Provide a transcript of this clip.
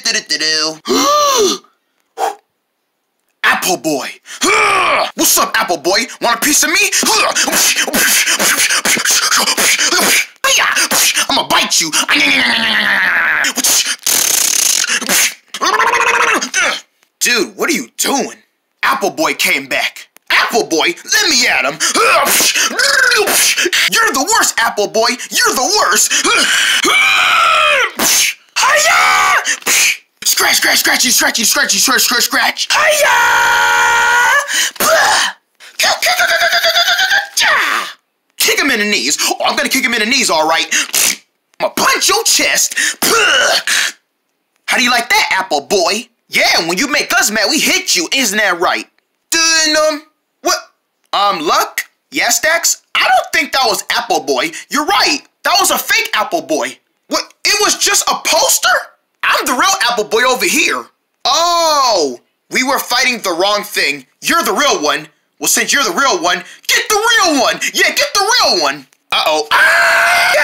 Apple Boy. What's up, Apple Boy? Want a piece of me? I'ma bite you. Dude, what are you doing? Apple Boy came back. Apple Boy, let me at him. You're the worst, Apple Boy. You're the worst. Hiya! Scratch, scratch, scratchy, scratchy, scratchy, scratch, scratch, scratch. Hiya! Kick him in the knees. Oh, I'm gonna kick him in the knees, all right. I'm gonna punch your chest. How do you like that, Apple Boy? Yeah, when you make us mad, we hit you. Isn't that right? What? Luck? Yeah, Stacks? I don't think that was Apple Boy. You're right. That was a fake Apple Boy. What? It was just a poster? I'm the real Apple Boy over here. Oh, we were fighting the wrong thing. You're the real one. Well, since you're the real one, get the real one. Yeah, get the real one. Uh-oh. Ah!